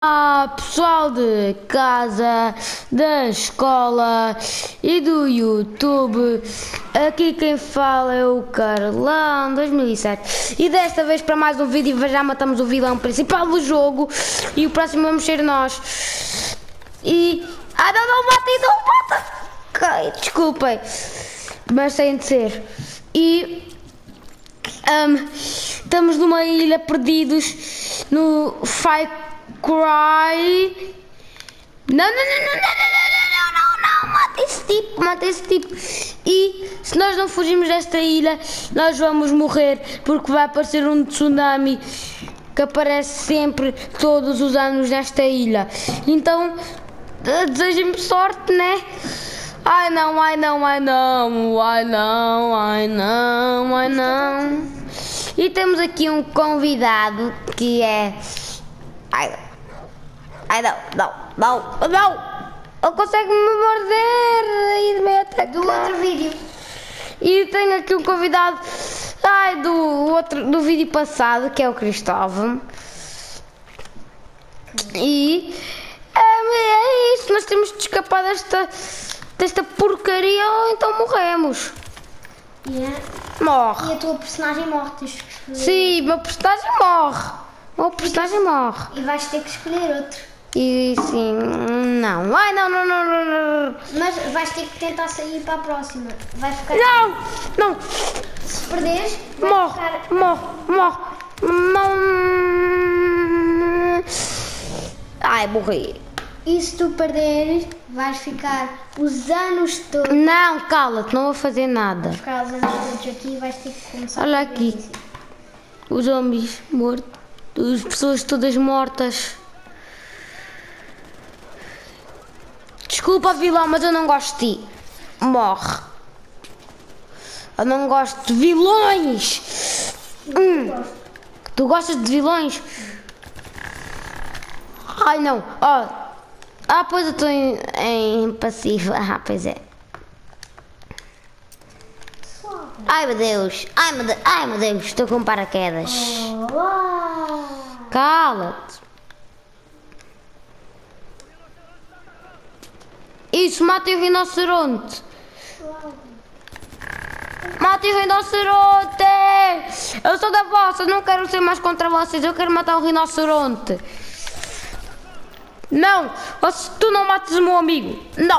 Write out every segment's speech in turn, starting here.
Pessoal de casa, da escola e do YouTube, aqui quem fala é o Carlão 2007 e desta vez para mais um vídeo já matamos o vilão principal do jogo e o próximo vamos ser nós. E... não mata! Ok, desculpem, mas tem de ser. E... estamos numa ilha perdidos no Far Cry. Não, mata esse tipo. E se nós não fugirmos desta ilha, nós vamos morrer, porque vai aparecer um tsunami que aparece sempre, todos os anos nesta ilha. Então, desejem-me sorte, né? Ai não. E temos aqui um convidado que é... Não! Ele consegue me morder e me atacar. Do outro vídeo. E tenho aqui um convidado do vídeo passado, que é o Cristóvão. E é isso, nós temos de escapar desta porcaria ou então morremos. Morre. E a tua personagem morre, tens que escolher. Sim, meu personagem morre. E vais ter que escolher outro. E sim, não. Não. Mas vais ter que tentar sair para a próxima. Vai ficar. Não. Se perderes, vai ficar. Morre. Ai, morri. E se tu perderes, vais ficar os anos todos. Não, cala-te, não vou fazer nada. Vais ficar os anos todos aqui e vais ter que começar. Olha aqui. Os zombies mortos. As pessoas todas mortas. Desculpa, vilão, mas eu não gosto de ti. Morre. Eu não gosto de vilões. Tu gostas de vilões? Ai, não. Pois eu estou em passivo. Pois é. Ai, meu Deus. Estou com paraquedas. Cala-te. Isso, mata o rinoceronte. Eu sou da vossa, não quero ser mais contra vocês. Eu quero matar o rinoceronte. Não, se tu não matas o meu amigo. Não.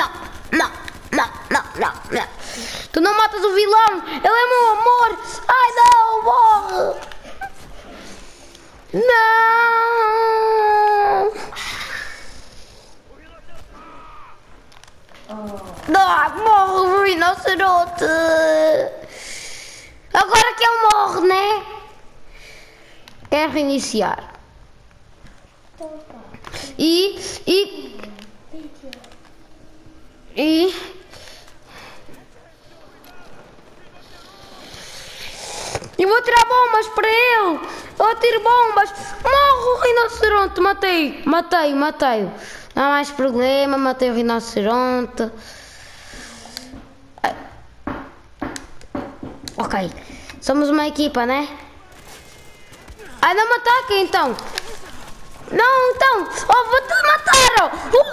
Tu não matas o vilão. Ele é meu amor. Ai, não, morre. Não, morre o rinoceronte. Agora que ele morre, né? Quero reiniciar. E vou tirar bombas para ele. Eu tiro bombas. Morre o rinoceronte. Matei. Não há mais problema. Matei o rinoceronte. Ok. Somos uma equipa, né? Ai, não me ataquem então. Não, então. Vou-te matar.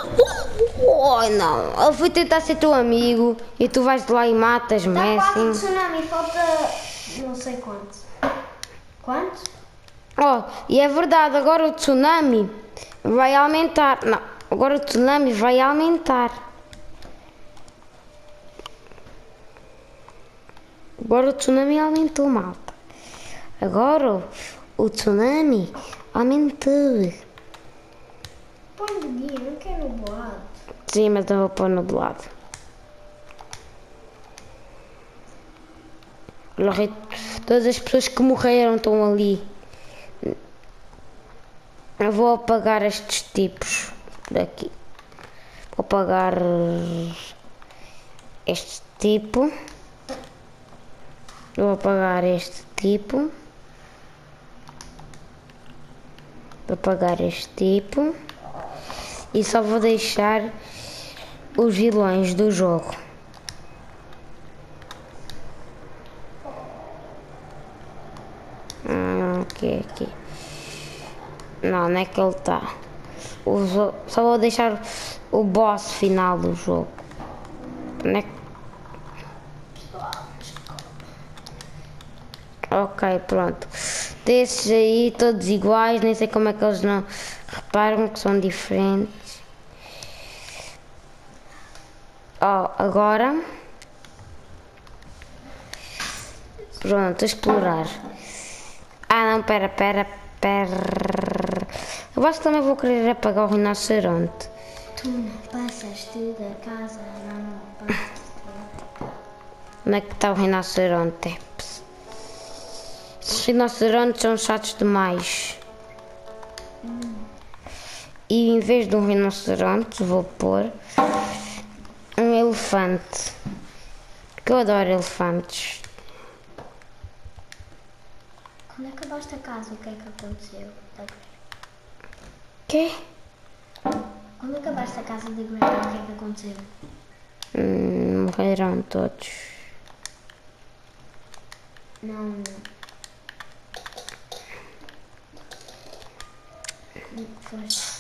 Não. Eu fui tentar ser teu amigo e tu vais lá e matas-me. Está quase um tsunami. Falta não sei quanto. Quanto? E é verdade. Agora o tsunami vai aumentar. Não. Agora o tsunami vai aumentar. Agora o tsunami aumentou, malta. Agora o tsunami aumentou. Põe de dia, não quero nublado. Sim, mas eu vou pôr nublado. Todas as pessoas que morreram estão ali. Eu vou apagar estes tipos daqui. Vou apagar este tipo. Vou apagar este tipo. Vou apagar este tipo. E só vou deixar os vilões do jogo. Aqui. Não é que ele está. Só vou deixar o boss final do jogo. Onde é que... Ok, pronto. Desses aí, todos iguais, nem sei como é que eles não reparam que são diferentes. Ó, agora... Pronto, explorar. Ah não, pera. Eu acho que também vou querer apagar o rinoceronte. Tu não passas da casa, não passas. Onde é que está o rinoceronte? Esses rinocerontes são chatos demais. E em vez de um rinoceronte vou pôr um elefante. Porque eu adoro elefantes. Quando acabaste a casa, o que é que aconteceu? Quê? Quando acabaste a casa da Granny, o que é que aconteceu? Morreram todos. Não. Foste.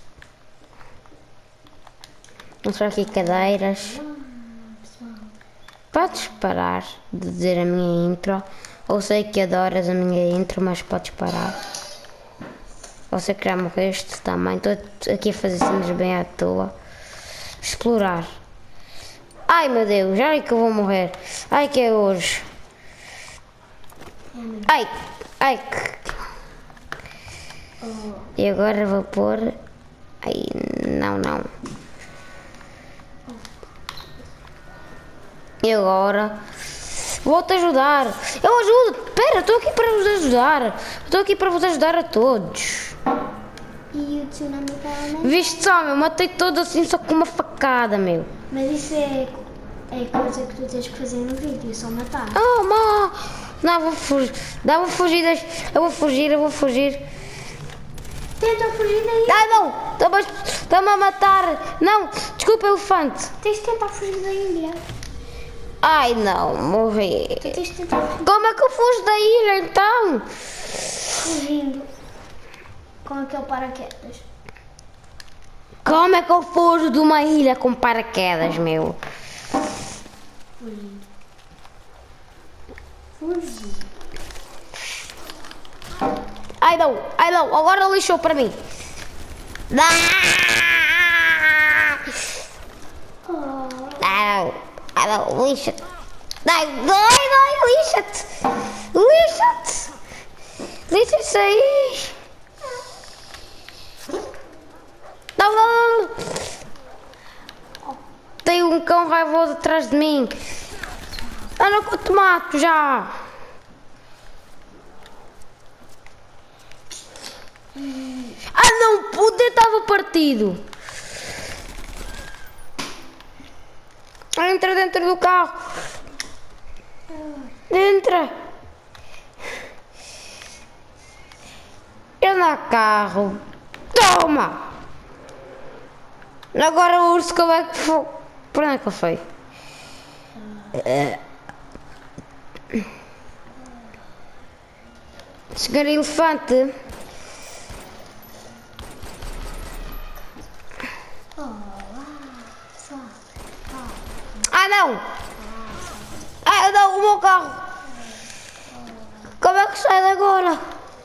Mostrar aqui cadeiras. Pessoal. Podes parar de dizer a minha intro. Eu sei que adoras a minha intro, mas podes parar. Você que já morreste também. Estou aqui a fazer cenas bem à toa. Explorar. Ai meu Deus, ai que eu vou morrer. Ai que é hoje. Ai. E agora vou pôr... Ai, não. E agora... Vou-te ajudar. Eu ajudo. Espera, estou aqui para vos ajudar. Estou aqui para vos ajudar a todos. E o tsunami também? Viste só, meu? Matei todos assim só com uma facada, meu. Mas isso é coisa que tu tens que fazer no vídeo, só matar. Oh, má. Não, vou fugir. Eu vou fugir. Tenta fugir daí. Ai, não. Estão-me a matar. Não, desculpa, elefante. Tens de tentar fugir da ilha. Ai, não, morri. Tens de tentar fugir. Como é que eu fujo da ilha, então? Fugindo. Com aquele paraquedas. Como é que eu fujo de uma ilha com paraquedas, meu? Fugindo. Fugir. Ai, não. Agora lixou para mim. Ai, não, lixa-te. Ai, lixa-te. Lixa-te aí. Não. Tem um cão raivoso atrás de mim. Anda que eu te mato já. Ah não, o dedo estava partido. Entra dentro do carro. Entra. Anda carro. Toma. Agora o urso como é que foi? Por onde é que ele foi? Senhor elefante. Ah não! Ah não, o meu carro! Como é que sai agora?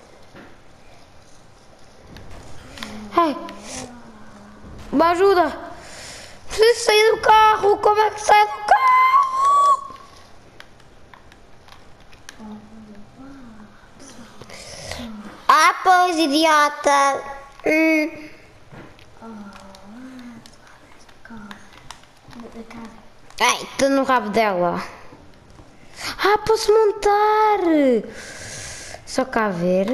Ai! Me ajuda! Preciso sair do carro! Como é que sai do carro? Ah pois, idiota! Ai, estou no rabo dela. Ah, posso montar. Só cá ver.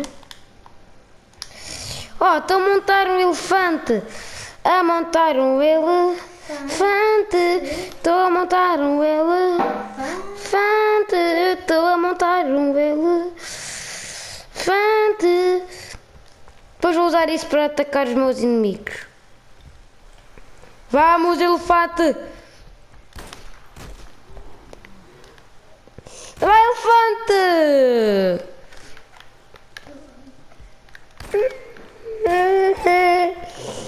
Oh, estou a montar um elefante. A montar um elefante. Estou a montar um elefante. Estou a montar um elefante. Depois vou usar isso para atacar os meus inimigos. Vamos, elefante. Vai, elefante!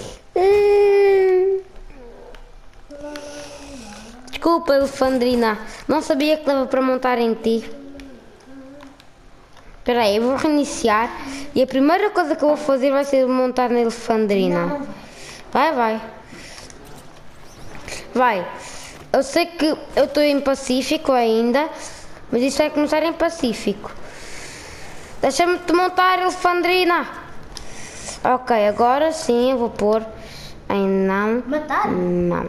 Desculpa, Elefandrina. Não sabia que dava para montar em ti. Espera aí, eu vou reiniciar. E a primeira coisa que eu vou fazer vai ser montar na Elefandrina. Não. Vai. Vai. Eu sei que eu estou em Pacífico ainda, mas isto vai começar em Pacífico. Deixa-me te montar, Elefandrina. Ok, agora sim eu vou pôr em não. Matar? Não.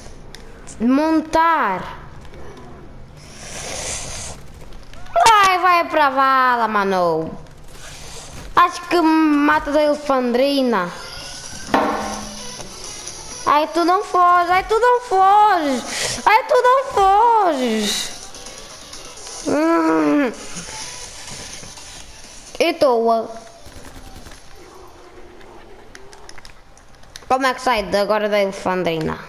Montar. Vai para a vala, mano. Acho que mata da Elefandrina. Ai, tu não foges. E tu? Como é que sai agora da Elefandrina?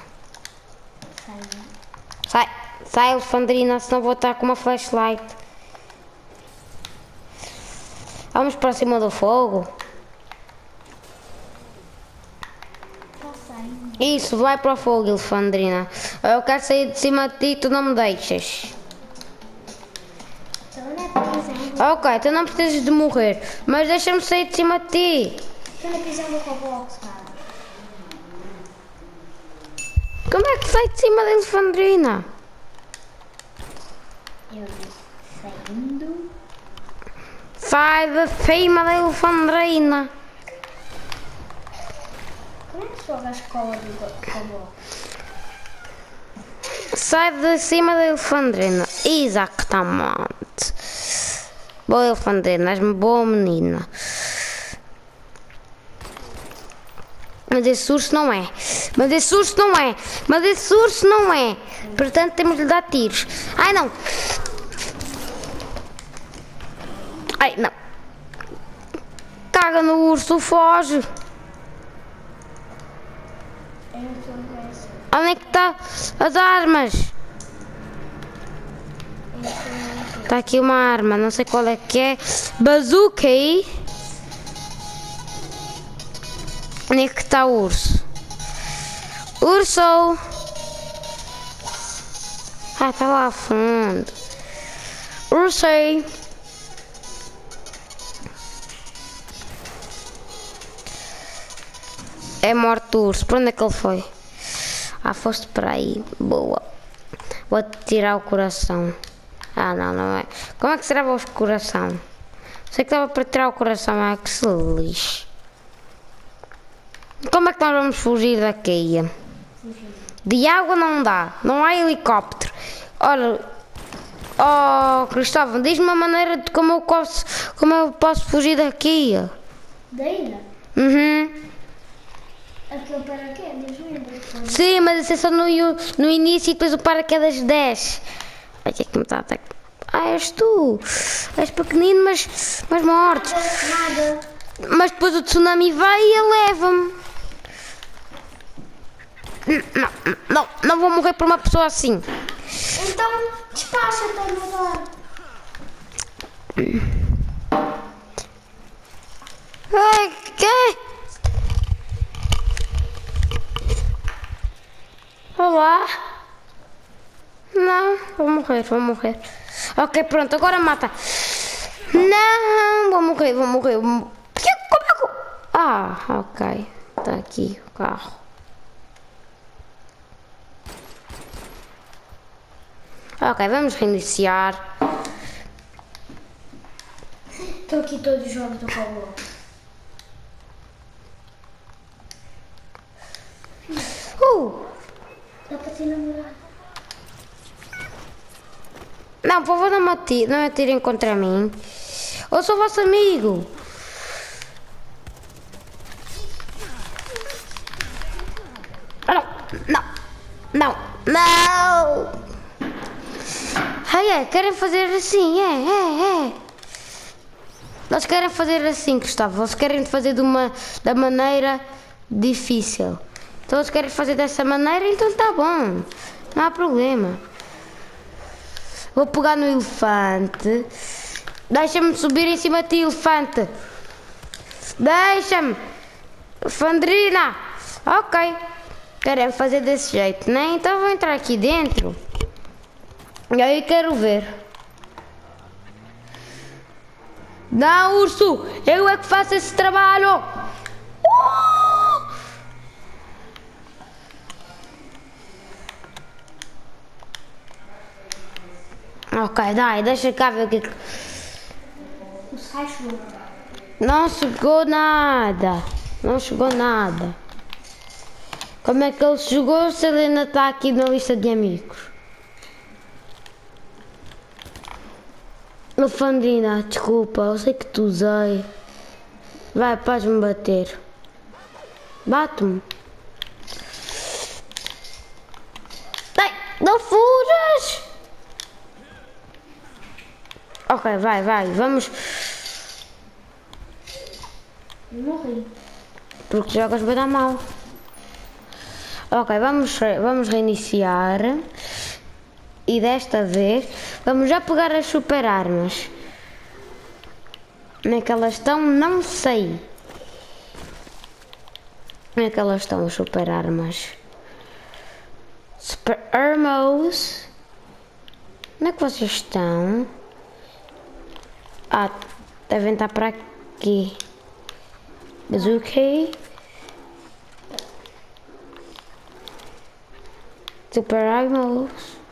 Sai, Elefandrina, senão vou estar com uma flashlight. Vamos para cima do fogo. Isso, vai para o fogo, Elefandrina. Eu quero sair de cima de ti, tu não me deixas. Ok, tu não precisas de morrer, mas deixa-me sair de cima de ti. Estou na prisão do Roblox, cara. Como é que sai de cima da Elefandrina? Eu disse saindo. Sai de cima da Elefandrina. Como é que se joga a escola do Roblox? Sai de cima da Elefandrina. Exatamente. Boa, Elefandrina, és uma boa menina. Mas esse urso não é. Portanto, temos de lhe dar tiros. Ai, não. Caga no urso, foge. Eu não estou a ver assim. Onde é que está as armas? Está aqui uma arma, não sei qual é que é. Bazooka aí. Onde é que está o urso? Urso! Está lá a fundo. Urso aí. É morto o urso. Para onde é que ele foi? Foste para aí. Boa. Vou-te tirar o coração. Não é. Como é que se trava o coração? Sei que dava para tirar o coração, mas que se lixe. Como é que nós vamos fugir daqui? De água não dá. Não há helicóptero. Olha. Oh, Cristóvão, diz-me uma maneira de como eu posso fugir daqui. Da ilha? Uhum. Aquele paraquedas, lembra? Sim, mas isso é só no início e depois o paraquedas desce. Ai, que é que me está a atacar? És tu. És pequenino, mas mortes. Nada. Mas depois o tsunami vai e ele leva-me. Não vou morrer por uma pessoa assim. Então, despacha-te a nadar. Ai, que? Olá. Não, vou morrer. Ok, pronto, agora mata. Não, vou morrer. Como é que... ok. Está aqui o carro. Ok, vamos reiniciar. Estão aqui todos os jogos do Roblox. Dá para ter namorado. Não, por favor, não me atirem contra mim. Eu sou vosso amigo. Não. Querem fazer assim, Eles querem fazer assim, Gustavo. Eles querem fazer da maneira difícil. Então eles querem fazer dessa maneira, então tá bom. Não há problema. Vou pegar no elefante. Deixa-me subir em cima de ti, elefante. Deixa-me. Elefandrina. Ok. Querem fazer desse jeito, né? Então vou entrar aqui dentro. E aí quero ver. Não, urso! Eu é que faço esse trabalho! Ok, dai, deixa cá ver o que é que... O Sky chegou. Não chegou nada. Não chegou nada. Como é que ele chegou se ele ainda está aqui na lista de amigos? Lefandrina, desculpa, eu sei que te usei. Vai, podes-me bater. Bate-me. Ai, não fujas! Ok, vai, vamos. Eu morri. Porque jogas bem da mal. Ok, vamos reiniciar. E desta vez vamos já pegar as super armas. Onde é que elas estão? Não sei. Onde é que elas estão, as super armas? Super armos. Onde é que vocês estão? Ah, devem estar para aqui. Bazooka. Super armos.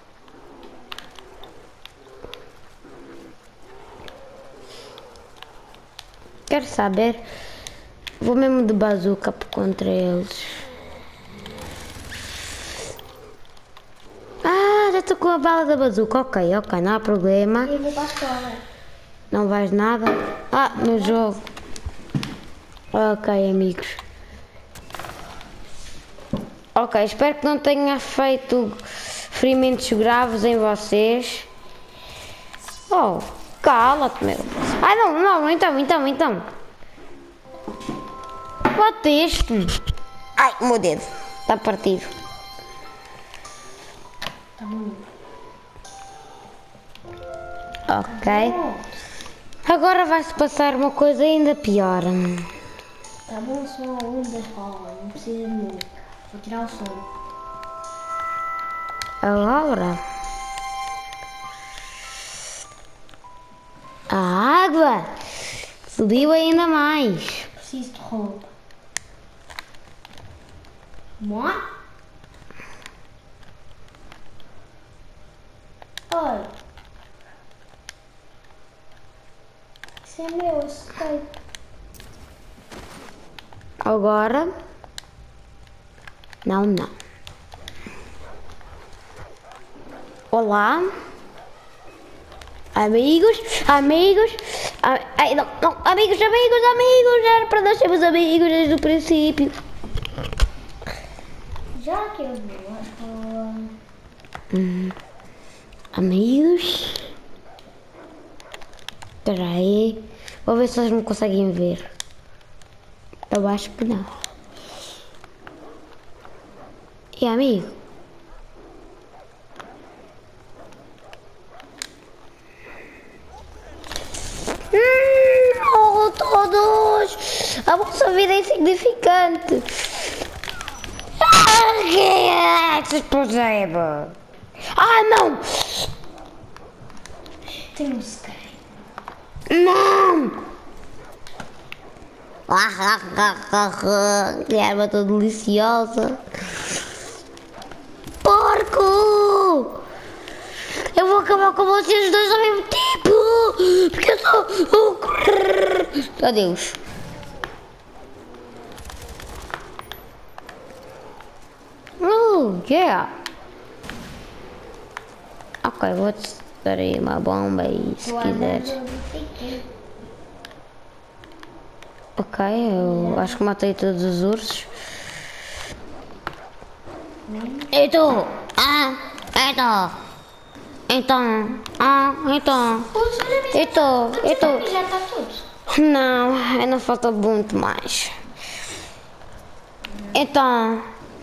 Quero saber. Vou mesmo de bazuca contra eles. Ah, já estou com a bala da bazuca. Ok, não há problema. Eu vou para a escola. Não vais nada. Ah, no jogo. Ok, amigos. Ok, espero que não tenha feito ferimentos graves em vocês. Oh, cala-te, meu. Ah, não, então. Bateste-me. Ai, o meu dedo. Está partido. Tá bom. Ok. Agora vai-se passar uma coisa ainda pior. Tá bom, sou um aluno da escola. Não precisa de música. Vou tirar o som. Agora. A água subiu ainda mais. Preciso de roupa. What? Olha. Isso é meu, eu sei. Agora. Não. Olá. Amigos. Ai, não. Amigos. Era para nós sermos amigos desde o princípio. Já que eu vou à escola. Amigos. Espera aí. Vou ver se eles me conseguem ver. Eu acho que não. E amigo? Morram todos! A vossa vida é insignificante! Que é esse explosivo? Ah, não! Tenho um Sky. Não! Que erva tão deliciosa! Porco! Eu vou acabar com vocês dois ao mesmo tempo! Porque eu sou o... Adeus! Yeah! Ok, vou-te dar aí uma bomba e se quiseres. Ok, eu acho que matei todos os ursos. E tu? Então. E tu? Já está tudo. Não, ainda falta muito mais. Então.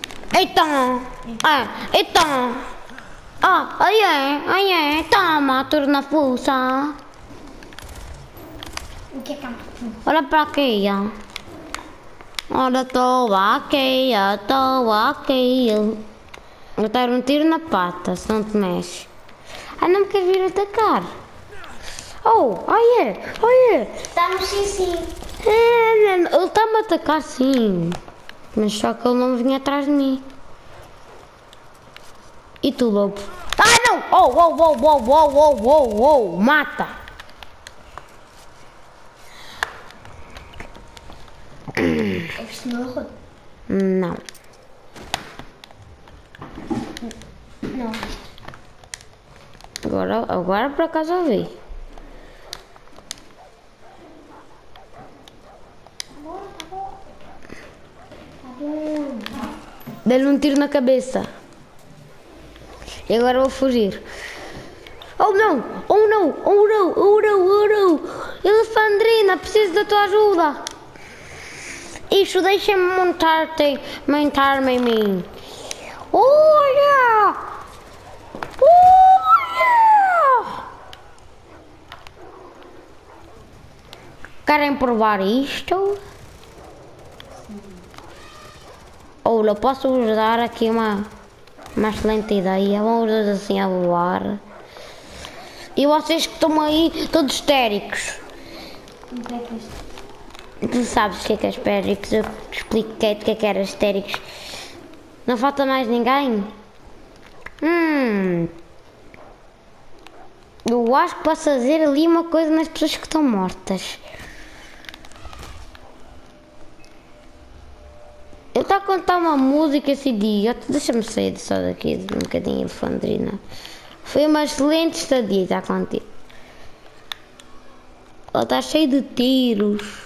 Aí, toma, tudo na fuça. O que é que há? Olha para aqui, ó. Olha, estou aqui. Eu quero um tiro na pata, se não te mexe. Ah, não me quer vir atacar. Oh, olha, olha. Estamos sim. Ele está-me a atacar sim. Mas só que ele não vinha atrás de mim. E tu, lobo? Ah, não! Oh, oh, oh, oh, oh, oh, oh, oh, mata! Ouviste o meu arroto? Não. Não. Agora por acaso ouvi. Tá bom. Tá bom. Dei-lhe um tiro na cabeça. E agora vou fugir. Oh não! Oh não! Oh não! Oh não! Oh não! Elefandrina, preciso da tua ajuda! Isso, deixa-me montar-me em mim. Olha! Olha! Querem provar isto? Olha, eu posso vos dar aqui uma excelente ideia. Vamos os dois assim a voar. E vocês que estão aí todos histéricos. O que é que é isto? Tu sabes o que é histéricos? Eu expliquei-te o que era histéricos. Não falta mais ninguém? Eu acho que posso fazer ali uma coisa nas pessoas que estão mortas. Ele está a contar uma música esse idiota. Deixa-me sair só daqui de um bocadinho, Elefandrina. Foi uma excelente estadia, já contigo. Ela está cheia de tiros.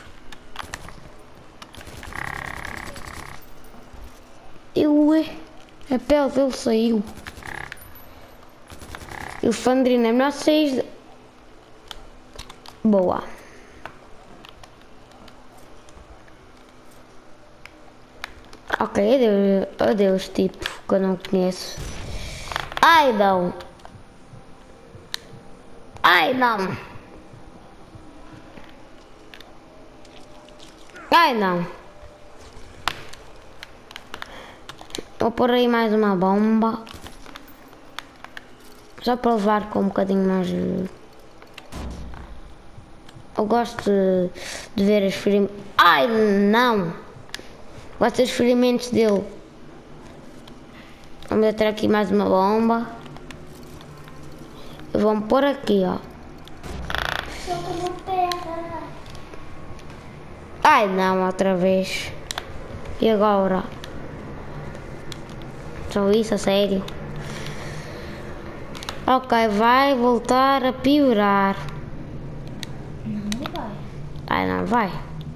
A pele dele saiu. Elefandrina, é melhor sair. Boa. Ok, adeus, tipo, que eu não conheço. Ai não! Ai não! Ai não! Vou pôr aí mais uma bomba. Só para levar com um bocadinho mais. Eu gosto de ver os ferimentos. Ai não! Gosto dos ferimentos dele. Vamos meter aqui mais uma bomba. Vamos pôr aqui, ó. Solta uma terra. Ai não, outra vez. E agora? Só isso, a sério? Ok, vai voltar a piorar. Não vai. Ai não vai.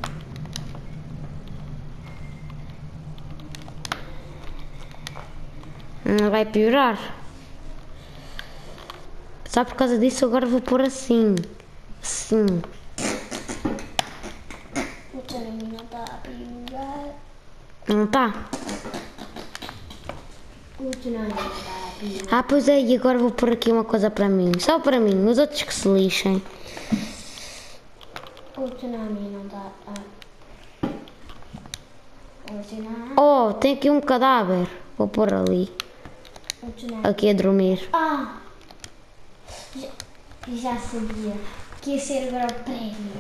Não vai piorar. Só por causa disso agora vou pôr assim. Assim. O tsunami não está a piorar. Não tá? O tsunami não está a piorar. Ah, pois é, e agora vou pôr aqui uma coisa para mim. Só para mim, os outros que se lixem. O tsunami não está a... O tsunami... Oh, tem aqui um cadáver. Vou pôr ali. O tsunami... Aqui a dormir. Ah! Já sabia que ia ser agora o prémio.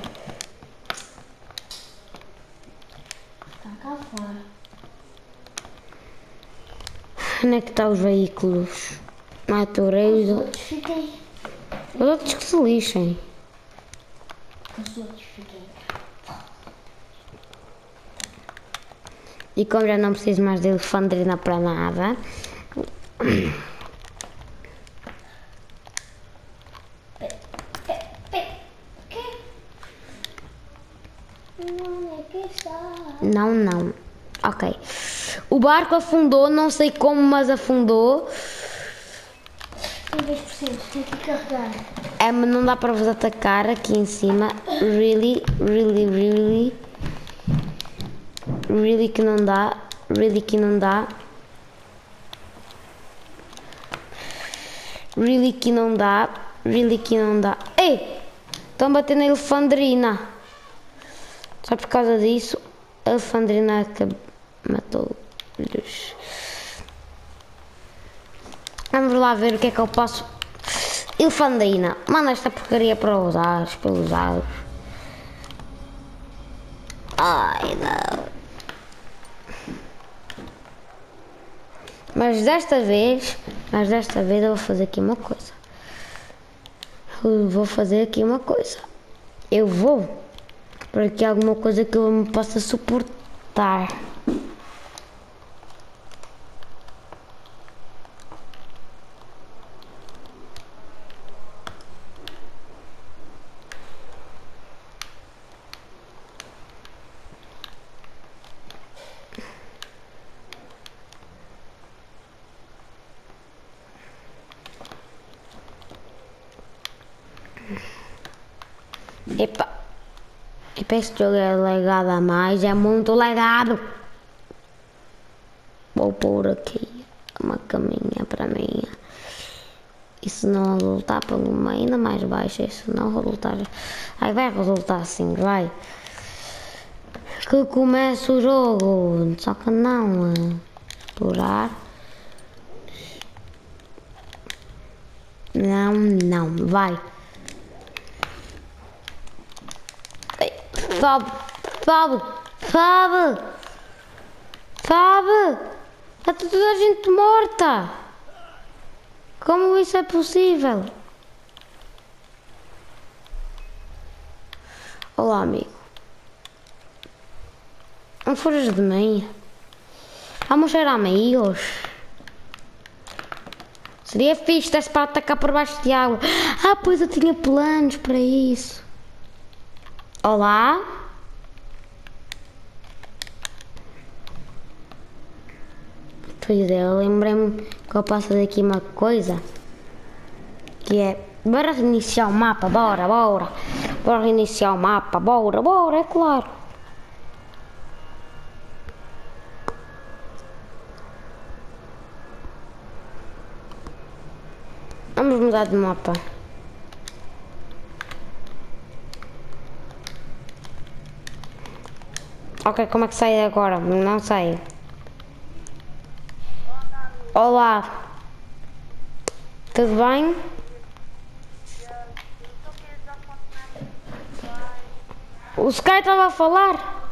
Está cá fora. Onde é que estão os veículos? Natureza. Os outros fiquem. Os outros que se lixem. Os outros fiquem. E como já não preciso mais de elefandrina para nada. Onde é que está? Não, não. Ok. O barco afundou, não sei como, mas afundou. Tem 10%, tem que carregar. É, mas não dá para vos atacar aqui em cima. Really, really, really. Really que não dá. Really que não dá. Really que não dá. Really que não dá. Ei! Estão batendo na elefandrina. Só por causa disso, a elefandrina matou-lhes. Vamos lá ver o que é que eu posso. Elefandrina, manda esta porcaria para os ares, pelos ares. Ai, não. Mas desta vez eu vou fazer aqui uma coisa. Eu vou para aqui alguma coisa que eu me possa suportar. Epa, este jogo é legado a mais, é muito legado. Vou pôr aqui uma caminha para mim. E se não resultar para uma ainda mais baixa, e se não resultar... Aí vai resultar assim, vai. Que começa o jogo, só que não, explorar. Não, vai. Sobe! Está toda a gente morta! Como isso é possível? Olá, amigo. Não foras de mim? Vamos ser amigos. Seria fixe desse para atacar por baixo de água. Ah, pois eu tinha planos para isso. Olá? Pois é, eu lembrei-me que eu posso fazer aqui uma coisa. Que é... Bora reiniciar o mapa, bora. Bora reiniciar o mapa, bora, é claro. Vamos mudar de mapa. Ok, como é que sai agora? Não sei. Olá. Tudo bem? O Sky estava a falar.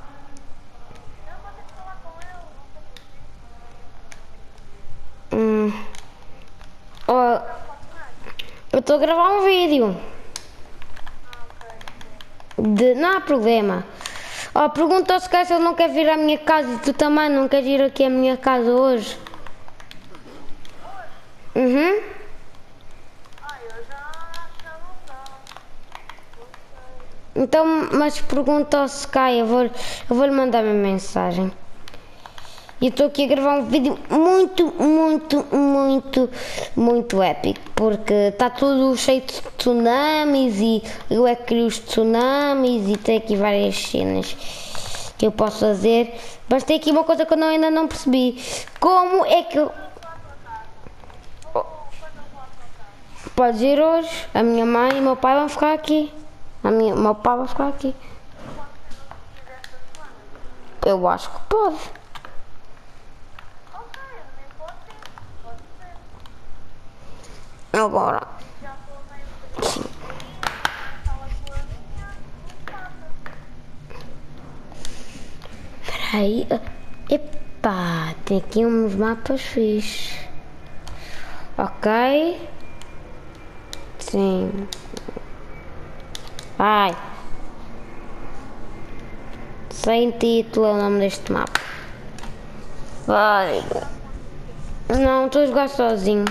Oh, eu estou a gravar um vídeo. Não há problema. Oh, pergunta ao Sky se ele não quer vir à minha casa e tu também não queres ir aqui à minha casa hoje. Uhum. Então, mas pergunta ao Sky, eu vou lhe mandar uma mensagem. E estou aqui a gravar um vídeo muito épico, porque está tudo cheio de tsunamis e eu é que crio os tsunamis e tem aqui várias cenas que eu posso fazer. Mas tem aqui uma coisa que eu ainda não percebi. Como é que eu... Podes ir hoje, a minha mãe e o meu pai vão ficar aqui. O meu pai vai ficar aqui. Eu acho que pode. Agora. Sim. Peraí. Epá, tem aqui uns mapas fixes. Ok. Sim. Vai. Sem título é o nome deste mapa. Vai. Não, estou a jogar sozinho.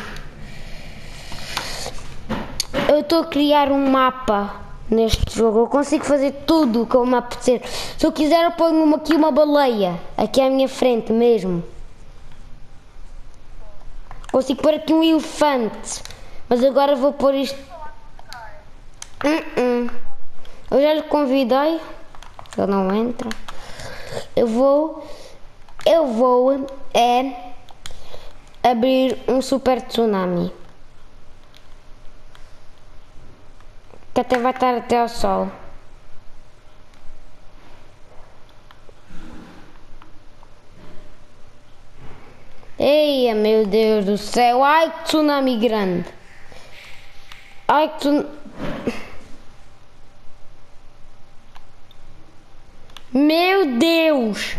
Eu estou a criar um mapa neste jogo. Eu consigo fazer tudo o que eu me apetecer. Se eu quiser eu ponho aqui uma baleia. Aqui à minha frente mesmo. Consigo pôr aqui um elefante. Mas agora vou pôr isto. Eu já lhe convidei. Ele não entra. Eu vou abrir um super tsunami. Que até vai estar até ao sol. Eia, meu Deus do céu. Ai, que tsunami grande. Ai que tu... Meu Deus!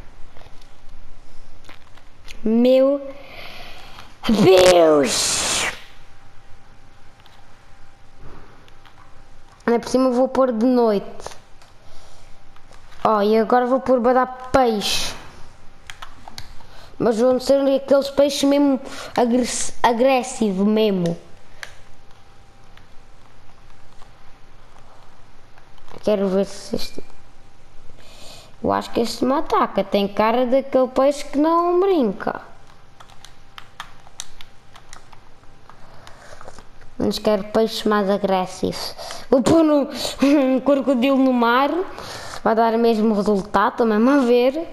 Meu Deus! Ainda por cima vou pôr de noite. Oh, e agora vou pôr para dar peixe. Mas vão ser aqueles peixes mesmo agressivos mesmo. Quero ver se este... Eu acho que este me ataca. Tem cara daquele peixe que não brinca. Mas quero peixes mais agressivos. Vou pôr um crocodilo no mar. Vai dar o mesmo resultado, estou mesmo a ver.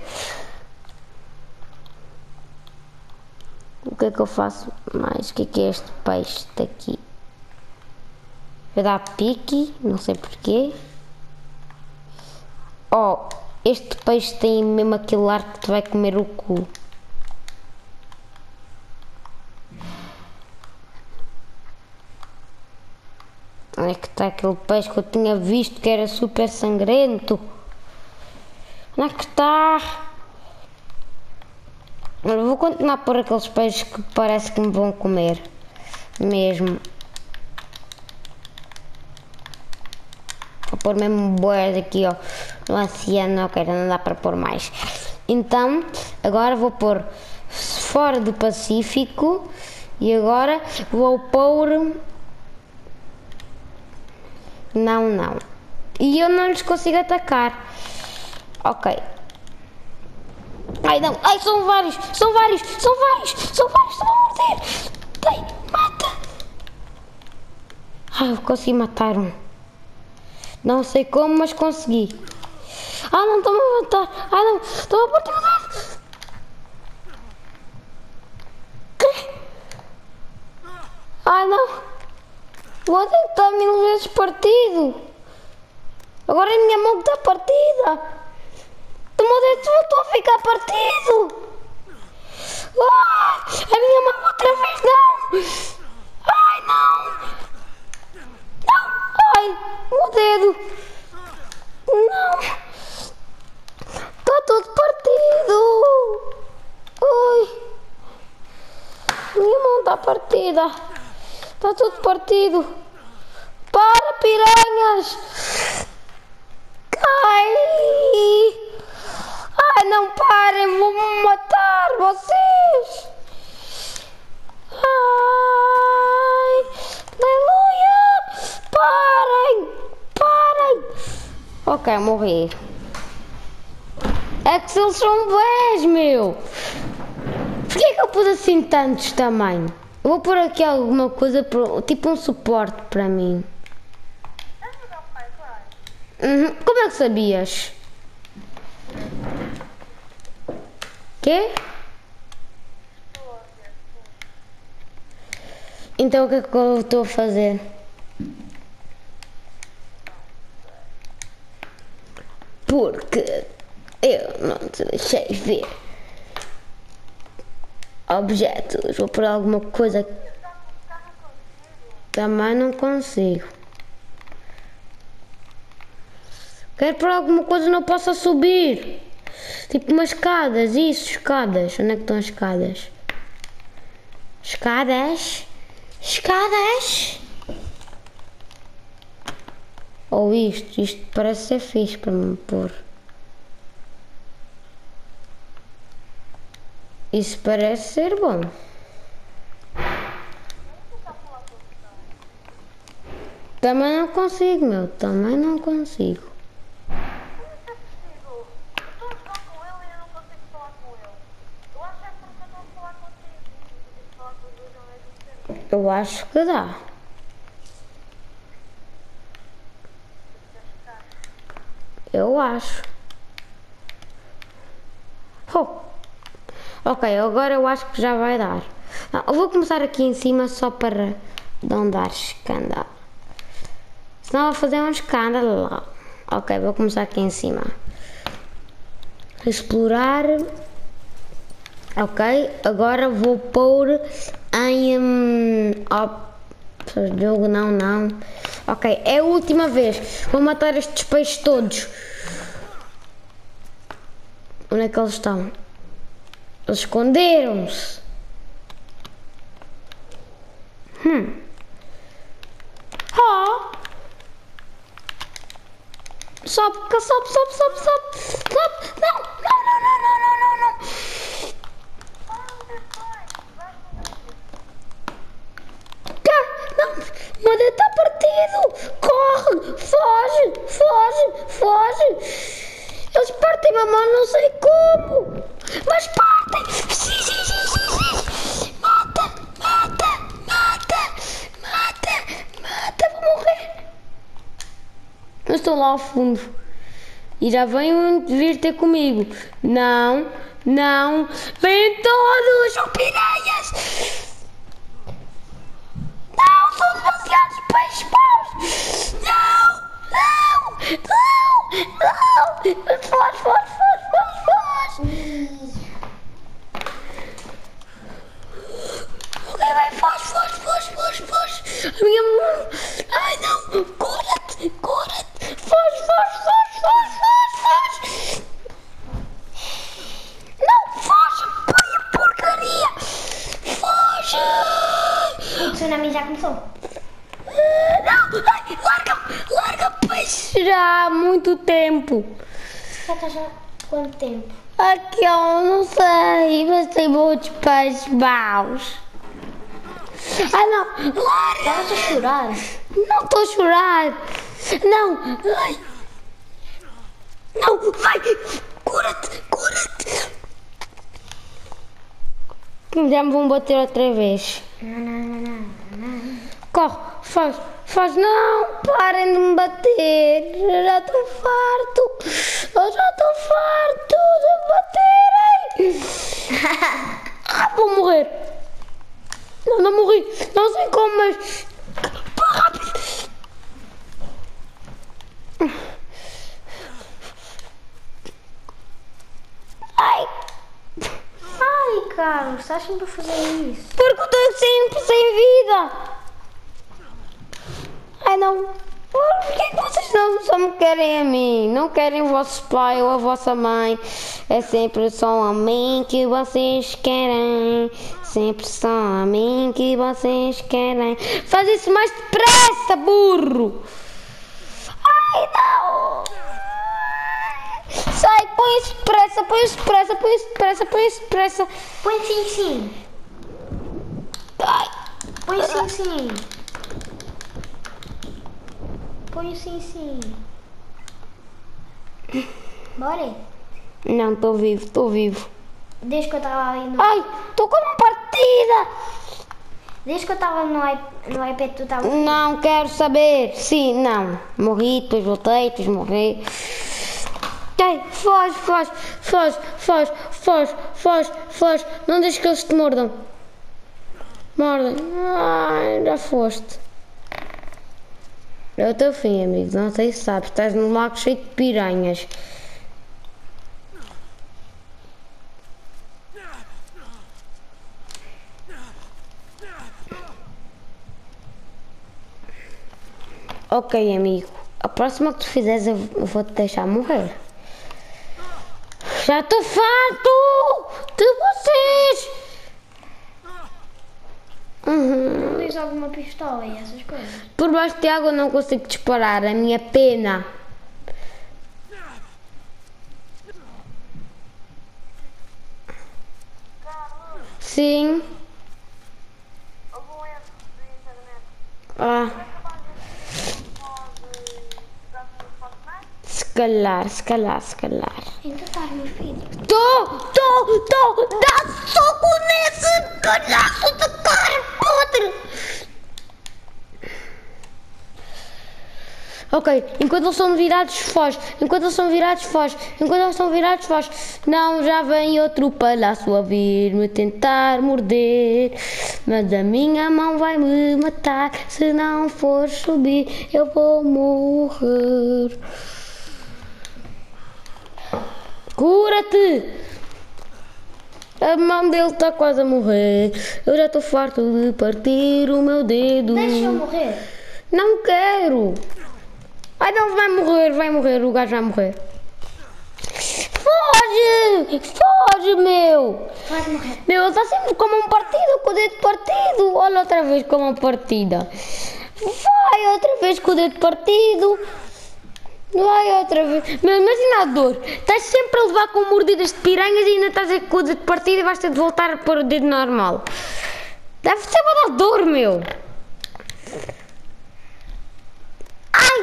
O que é que eu faço mais? O que é este peixe daqui? Vai dar pique, não sei porquê. Oh, este peixe tem mesmo aquele ar que te vai comer o cu. Onde é que está aquele peixe que eu tinha visto que era super sangrento? Onde é que está? Eu vou continuar a pôr aqueles peixes que parece que me vão comer. Mesmo. Vou pôr mesmo boas aqui, ó. No oceano, ok, não dá para pôr mais. Então, agora vou pôr fora do Pacífico. E agora vou pôr... Não. E eu não lhes consigo atacar. Ok. Ai não, ai são vários, estão a morder. Ai, mata. Ai, eu consegui matar um. Não sei como, mas consegui. Ah não, estão a matar. Ai não, estão a partir o dedo. Ai não. O dedo está 1000 vezes partido. Agora é a minha mão que está partida. O meu dedo voltou a ficar partido. Ah, a minha mão outra vez não. Ai não. Não. Ai, o meu dedo. Não. Está todo partido. Ai. Minha mão está partida. Está tudo partido. Para, piranhas. Ai. Ai, não parem, vou-me matar vocês. Ai, aleluia. Parem. Ok, morri. É que eles são bens, meu. Porquê é que eu pus assim tantos também? Eu vou pôr aqui alguma coisa, tipo um suporte para mim. Como é que sabias? Quê? Então o que é que eu estou a fazer? Porque eu não te deixei ver objetos. Vou por alguma coisa. Também não consigo. Quero por alguma coisa não possa subir. Tipo umas escadas, isso, escadas. Onde é que estão as escadas? Escadas. Ou isto parece ser fixe para me pôr. Isso parece ser bom. Também não consigo, meu. Também não consigo. Eu acho que dá. Eu acho. Oh. Ok, agora eu acho que já vai dar. Não, eu vou começar aqui em cima só para não dar escândalo. Senão vou fazer um escândalo. Ok, vou começar aqui em cima. Explorar. Ok, agora vou pôr em Só jogo, não, não. Ok, é a última vez. Vou matar estes peixes todos. Onde é que eles estão? Eles esconderam-se. Oh! Sobe, sobe, sobe, sobe, sobe. Sobe. Não, não, não, não, não, não, não, não. Não, mas ele está partido. Corre, foge, foge, foge. Eles partem a mão, não sei como. Mas partem. Sim, sim, sim, sim, sim. Mata, mata, mata, mata, mata. Vou morrer. Eu estou lá ao fundo. E já venham vir ter comigo. Não, não. Vêm todos, são piranhas. Não, são demasiados peixes paus! Não! Não! Não! Não! Foge, foge, foge, foge, foge! Ok, vai, foge, foge, foge, foge, foge! A minha mão! Ai não! Cura-te! Cura-te! Foge, foge, foge, foge, foge, foge! Não, foge! Pai, porcaria! Foge! O tsunami já começou. Não! Ai, larga-me! Larga-me, peixe! Já há muito tempo. Já está já quanto tempo? Aqui eu não sei, mas tem muitos peixes maus. Ah não! Larga! Estavas a chorar. Não estou a chorar! Não! Ai. Não! Vai! Cura-te! Cura-te! Já me vão bater outra vez. Não, não, não, não, não. Corre! Faz! Faz! Não! Parem de me bater! Eu já estou farto! Eu já estou farto de baterem! Ah, vou morrer! Não, não morri! Não sei como, mas... Rápido! Ai! Ai, Carlos, estás sempre a fazer isso. Porque eu estou sempre sem vida! Ai não! Por que vocês não só me querem a mim? Não querem o vosso pai ou a vossa mãe? É sempre só a mim que vocês querem. Sempre só a mim que vocês querem. Faz isso mais depressa, burro! Ai não! Sai, põe isso depressa, põe isso depressa, põe isso depressa, põe isso depressa. Põe sim, sim. Ai! Põe sim, sim. Põe sim, sim. Bora. Não, estou vivo, estou vivo. Desde que eu estava ali no... Ai, estou com uma partida! Desde que eu estava no iPad, tu estavas... Não quero saber. Sim, não. Morri, depois voltei, depois morri. Ai, foge, foge, foge, foge, foge, foge, foge. Não deixes que eles te mordam. Mordem. Ai, já foste. É o teu fim, amigo. Não sei se sabes. Estás num lago cheio de piranhas. Ok, amigo. A próxima que tu fizeres eu vou-te deixar morrer. Já estou farto de vocês! Não tens alguma pistola e essas coisas? Por baixo de água não consigo disparar, a minha pena. Sim. Ah. Se calhar, se calhar, se calhar. Então estás, meu filho. Tô! Dá soco nesse calhaço de cara podre! Ok, enquanto eles estão virados, foge. Enquanto eles estão virados, foge. Enquanto eles estão virados, foge. Não, já vem outro palhaço a vir-me tentar morder. Mas a minha mão vai me matar. Se não for subir, eu vou morrer. Cura-te! A mão dele está quase a morrer. Eu já estou farto de partir o meu dedo. Deixa eu morrer. Não quero. Ai não, vai morrer, o gajo vai morrer. Foge, meu. Vai morrer. Meu, ele está sempre como um partido, com o dedo partido. Olha outra vez como uma partida. Vai outra vez com o dedo partido. Vai outra vez. Meu, imagina a dor. Estás sempre a levar com mordidas de piranhas e ainda estás com o dedo partido e vais ter de voltar a pôr o dedo normal. Deve ser uma dor, meu. Ai,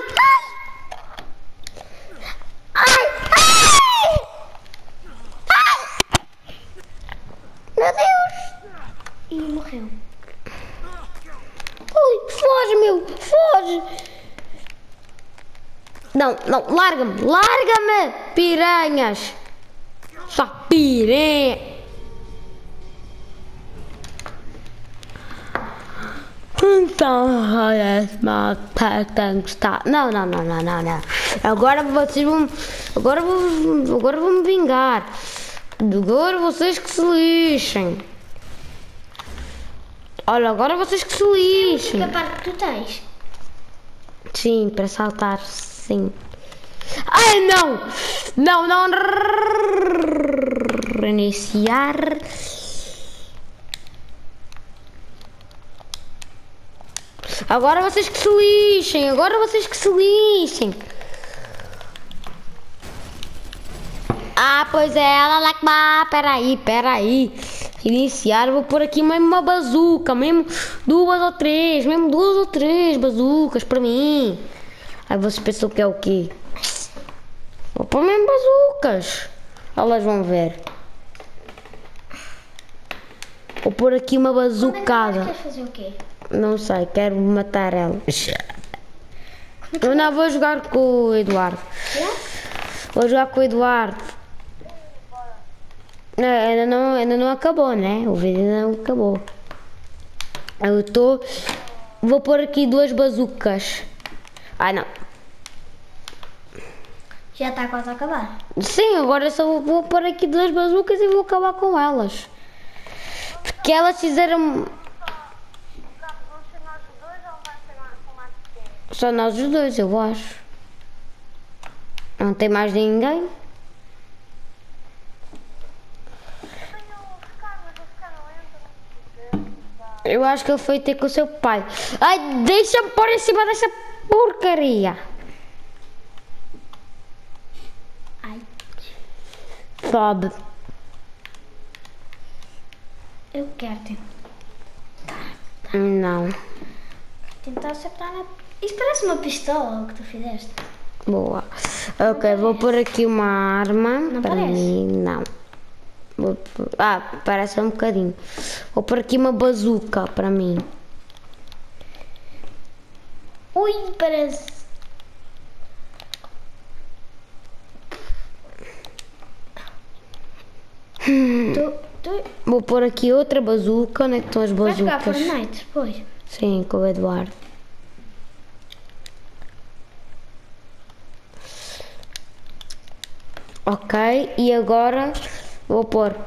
meu Deus. E morreu. Ui, foge, meu, foge. Não, larga-me, piranhas. Só piranha. Então, olha, tem que estar. Não. Agora vocês vão. Agora vou me vingar. Agora vocês que se lixem. Olha, agora vocês que se lixem. Que parte que tu tens? Sim, para saltar, sim. Ai, não! Reiniciar. Agora vocês que se lixem. Ah, pois é, ela lá que peraí. Iniciar, vou pôr aqui mesmo uma bazuca, mesmo duas ou três bazucas para mim. Aí vocês pensam que é o quê? Vou pôr mesmo bazucas. Elas vão ver. Vou pôr aqui uma bazucada. Queres fazer o quê? Não sei, quero matar ela. Eu não vou jogar com o Eduardo. Vou jogar com o Eduardo. Não, ainda não acabou, né? O vídeo ainda não acabou. Vou pôr aqui duas bazucas. Ah, não. Já está quase a acabar. Sim, agora só vou pôr aqui duas bazucas e vou acabar com elas. Porque elas fizeram... Só nós os dois, eu acho. Não tem mais ninguém. Eu acho que ele foi ter com o seu pai. Ai, deixa-me pôr em cima dessa porcaria. Ai. Sobe. Eu quero Não. tentar acertar na... Isso parece uma pistola o que tu fizeste. Boa. Ok, vou pôr aqui uma arma. Não para parece? mim, não. Parece um bocadinho. Vou pôr aqui uma bazuca para mim. Ui, parece... Vou pôr aqui outra bazuca. Onde é que estão as Vais jogar bazucas? Fortnite depois? Sim, com o Eduardo. Ok, e agora vou pôr.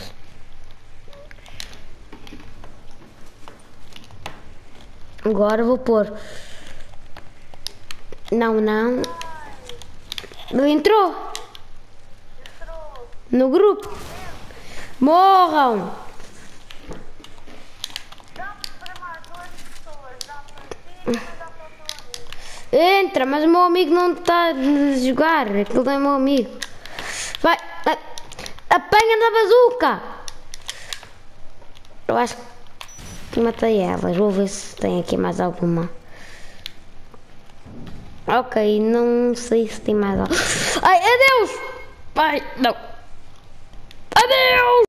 Agora vou pôr. Não. Ele entrou. No grupo. Morram. Entra, mas o meu amigo não está a jogar. Aquilo não é meu amigo. Vai. Apanha da bazuca. Eu acho que matei elas. Vou ver se tem aqui mais alguma. Ok, não sei se tem mais alguma. Ai, adeus! Ai, não. Adeus!